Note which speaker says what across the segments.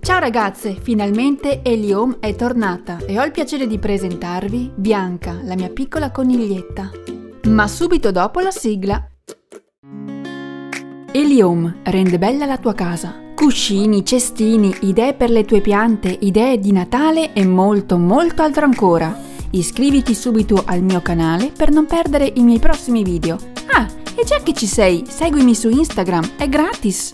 Speaker 1: Ciao ragazze, finalmente Eliome è tornata e ho il piacere di presentarvi Bianca, la mia piccola coniglietta. Ma subito dopo la sigla. Eliome rende bella la tua casa. Cuscini, cestini, idee per le tue piante, idee di Natale e molto altro ancora. Iscriviti subito al mio canale per non perdere i miei prossimi video. Ah, e già che ci sei, seguimi su Instagram, è gratis!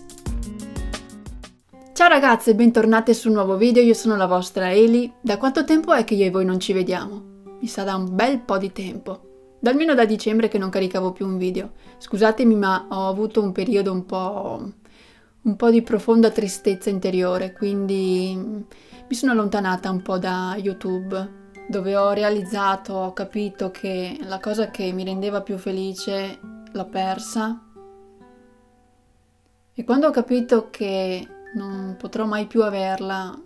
Speaker 1: Ciao ragazze, bentornate sul nuovo video, io sono la vostra Eli. Da quanto tempo è che io e voi non ci vediamo? Mi sa da un bel po' di tempo. Almeno da dicembre che non caricavo più un video. Scusatemi, ma ho avuto un periodo un po' di profonda tristezza interiore, quindi mi sono allontanata un po' da YouTube, dove ho capito che la cosa che mi rendeva più felice l'ho persa. E quando ho capito che non potrò mai più averla,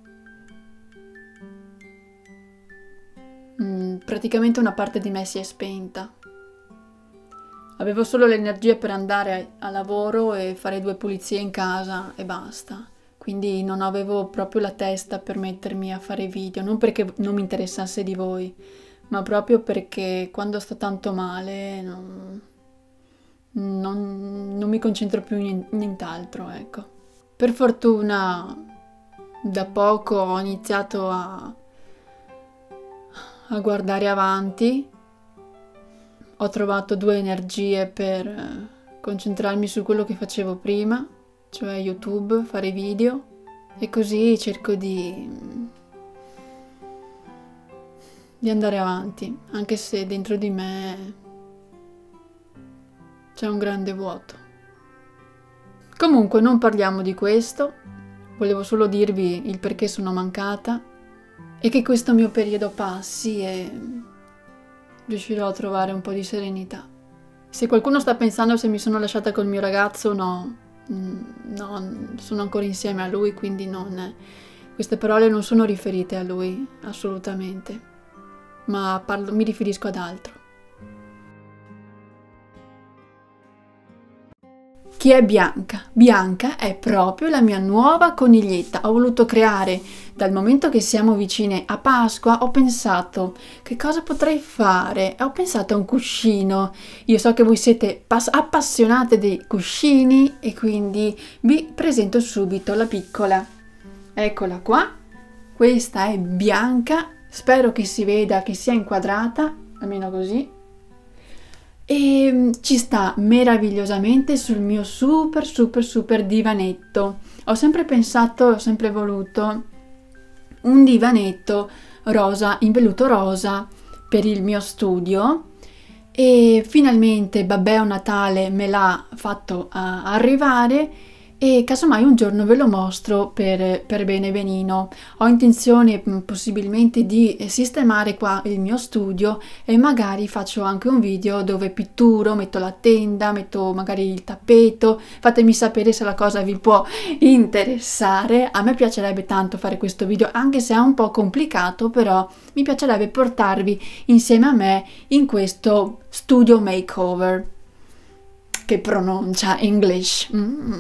Speaker 1: praticamente una parte di me si è spenta. Avevo solo l'energia per andare a lavoro e fare 2 pulizie in casa e basta. Quindi non avevo proprio la testa per mettermi a fare video, non perché non mi interessasse di voi, ma proprio perché quando sto tanto male non mi concentro più in nient'altro, ecco. Per fortuna da poco ho iniziato a guardare avanti, ho trovato 2 energie per concentrarmi su quello che facevo prima, cioè YouTube, fare video, e così cerco di andare avanti, anche se dentro di me c'è un grande vuoto. Comunque non parliamo di questo, volevo solo dirvi il perché sono mancata e che questo mio periodo passi e riuscirò a trovare un po' di serenità. Se qualcuno sta pensando se mi sono lasciata col mio ragazzo, no, sono ancora insieme a lui, quindi queste parole non sono riferite a lui, assolutamente, ma mi riferisco ad altro. Chi è Bianca? Bianca è proprio la mia nuova coniglietta. Ho voluto creare, dal momento che siamo vicine a Pasqua, ho pensato che cosa potrei fare. Ho pensato a un cuscino. Io so che voi siete appassionate dei cuscini e quindi vi presento subito la piccola. Eccola qua. Questa è Bianca. Spero che si veda, che sia inquadrata, almeno così. E ci sta meravigliosamente sul mio super divanetto. Ho sempre pensato, ho sempre voluto un divanetto rosa, in velluto rosa, per il mio studio, e finalmente Babbo Natale me l'ha fatto arrivare e casomai un giorno ve lo mostro per bene benino. Ho intenzione possibilmente di sistemare qua il mio studio e magari faccio anche un video dove pitturo, metto la tenda, metto magari il tappeto. Fatemi sapere se la cosa vi può interessare. A me piacerebbe tanto fare questo video, anche se è un po' complicato, però mi piacerebbe portarvi insieme a me in questo studio makeover. Che pronuncia English!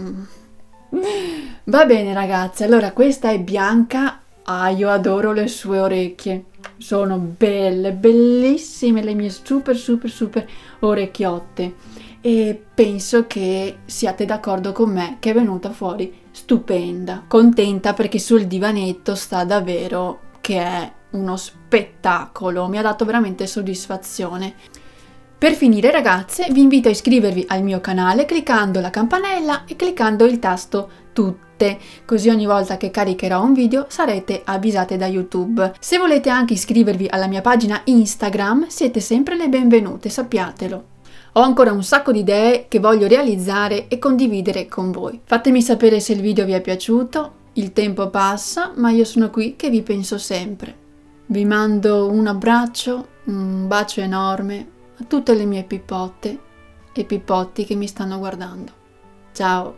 Speaker 1: Va bene ragazze, allora questa è Bianca. Io adoro le sue orecchie, sono belle, bellissime le mie super orecchiotte, e penso che siate d'accordo con me che è venuta fuori stupenda. Contenta perché sul divanetto sta davvero che è uno spettacolo, mi ha dato veramente soddisfazione. Per finire ragazze, vi invito a iscrivervi al mio canale cliccando la campanella e cliccando il tasto tutte, così ogni volta che caricherò un video sarete avvisate da YouTube. Se volete anche iscrivervi alla mia pagina Instagram, siete sempre le benvenute, sappiatelo. Ho ancora un sacco di idee che voglio realizzare e condividere con voi. Fatemi sapere se il video vi è piaciuto, il tempo passa, ma io sono qui che vi penso sempre. Vi mando un abbraccio, un bacio enorme a tutte le mie pippotte e pippotti che mi stanno guardando. Ciao!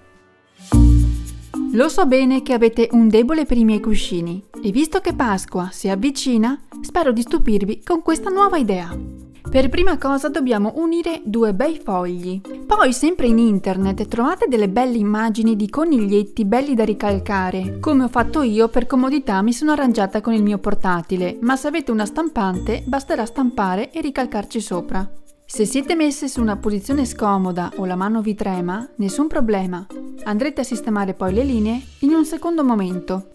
Speaker 1: Lo so bene che avete un debole per i miei cuscini e visto che Pasqua si avvicina, spero di stupirvi con questa nuova idea. Per prima cosa dobbiamo unire 2 bei fogli. Poi sempre in internet trovate delle belle immagini di coniglietti belli da ricalcare. Come ho fatto io, per comodità mi sono arrangiata con il mio portatile, ma se avete una stampante basterà stampare e ricalcarci sopra. Se siete messe su una posizione scomoda o la mano vi trema, nessun problema. Andrete a sistemare poi le linee in un secondo momento.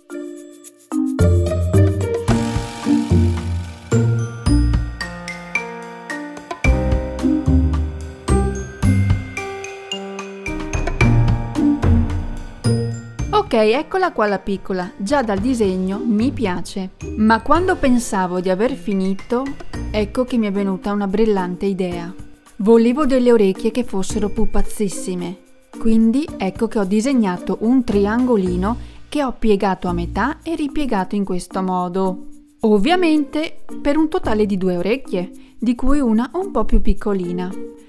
Speaker 1: Ok, eccola qua la piccola, già dal disegno mi piace. Ma quando pensavo di aver finito, ecco che mi è venuta una brillante idea. Volevo delle orecchie che fossero pupazzissime. Quindi ecco che ho disegnato un triangolino che ho piegato a metà e ripiegato in questo modo. Ovviamente per un totale di 2 orecchie, di cui una un po' più piccolina.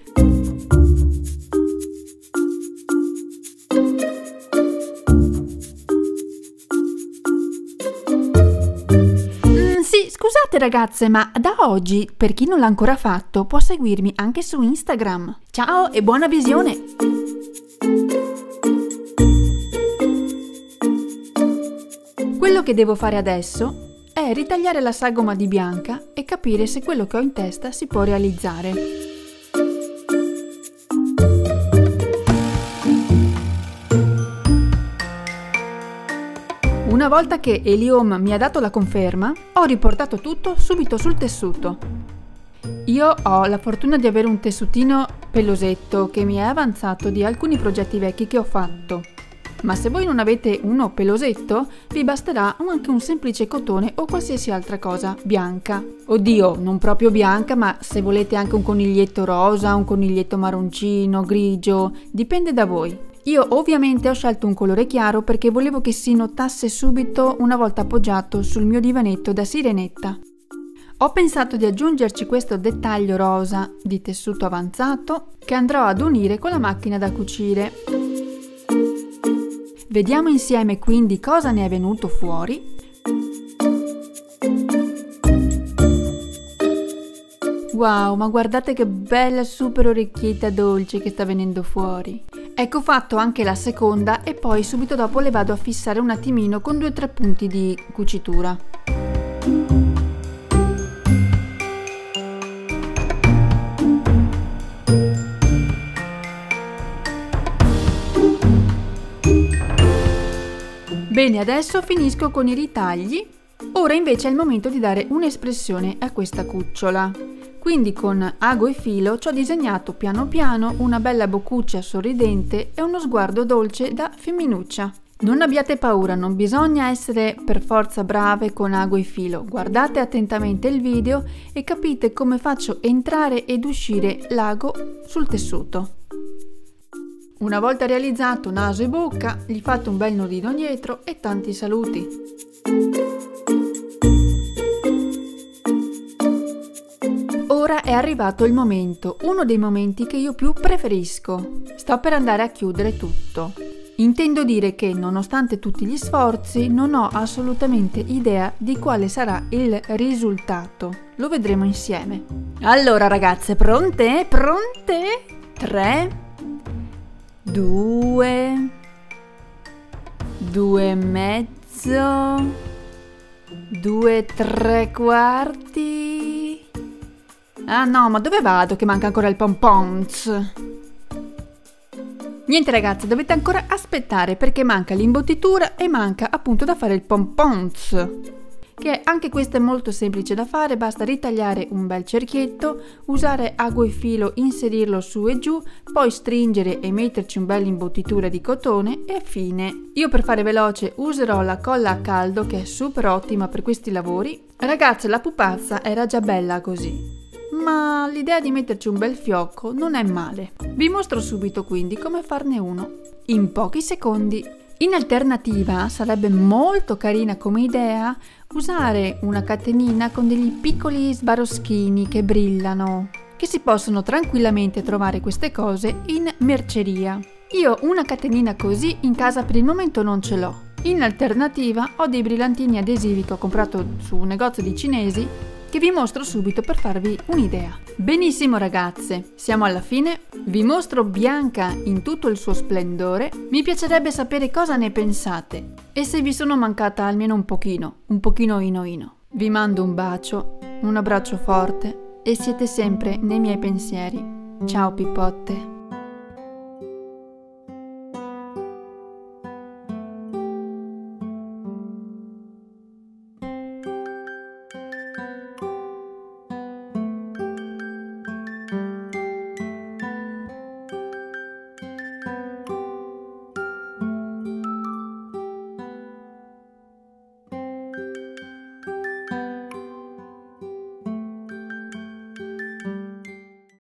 Speaker 1: Scusate ragazze, ma da oggi, per chi non l'ha ancora fatto, può seguirmi anche su Instagram. Ciao e buona visione! Quello che devo fare adesso è ritagliare la sagoma di Bianca e capire se quello che ho in testa si può realizzare. Una volta che Eliom mi ha dato la conferma, ho riportato tutto subito sul tessuto. Io ho la fortuna di avere un tessutino pelosetto che mi è avanzato di alcuni progetti vecchi che ho fatto. Ma se voi non avete uno pelosetto, vi basterà anche un semplice cotone o qualsiasi altra cosa bianca. Oddio, non proprio bianca, ma se volete anche un coniglietto rosa, un coniglietto marroncino, grigio, dipende da voi. Io ovviamente ho scelto un colore chiaro perché volevo che si notasse subito una volta appoggiato sul mio divanetto da sirenetta. Ho pensato di aggiungerci questo dettaglio rosa di tessuto avanzato che andrò ad unire con la macchina da cucire. Vediamo insieme quindi cosa ne è venuto fuori. Wow, ma guardate che bella super orecchietta dolce che sta venendo fuori. Ecco fatto anche la seconda e poi subito dopo le vado a fissare un attimino con 2 o 3 punti di cucitura. Bene, adesso finisco con i ritagli. Ora invece è il momento di dare un'espressione a questa cucciola. Quindi con ago e filo ci ho disegnato piano piano una bella boccuccia sorridente e uno sguardo dolce da femminuccia. Non abbiate paura, non bisogna essere per forza brave con ago e filo. Guardate attentamente il video e capite come faccio entrare ed uscire l'ago sul tessuto. Una volta realizzato naso e bocca, gli fate un bel nodino dietro e tanti saluti. Ora è arrivato il momento, uno dei momenti che io più preferisco. Sto per andare a chiudere tutto. Intendo dire che, nonostante tutti gli sforzi, non ho assolutamente idea di quale sarà il risultato. Lo vedremo insieme. Allora ragazze, pronte? Pronte? 3, 2, 2 e mezzo, 2 3/4. Ah no, ma dove vado che manca ancora il pompons? Niente ragazzi, dovete ancora aspettare perché manca l'imbottitura e manca appunto da fare il pompons, che anche questo è molto semplice da fare, basta ritagliare un bel cerchietto, usare ago e filo, inserirlo su e giù, poi stringere e metterci un bel imbottitura di cotone e fine. Io per fare veloce userò la colla a caldo che è super ottima per questi lavori. Ragazze, la pupazza era già bella così, ma l'idea di metterci un bel fiocco non è male. Vi mostro subito quindi come farne uno, in pochi secondi. In alternativa sarebbe molto carina come idea usare una catenina con degli piccoli sbaroschini che brillano, che si possono tranquillamente trovare queste cose in merceria. Io una catenina così in casa per il momento non ce l'ho. In alternativa ho dei brillantini adesivi che ho comprato su un negozio di cinesi che vi mostro subito per farvi un'idea. Benissimo ragazze, siamo alla fine. Vi mostro Bianca in tutto il suo splendore. Mi piacerebbe sapere cosa ne pensate e se vi sono mancata almeno un pochino ino. Vi mando un bacio, un abbraccio forte e siete sempre nei miei pensieri. Ciao pipotte!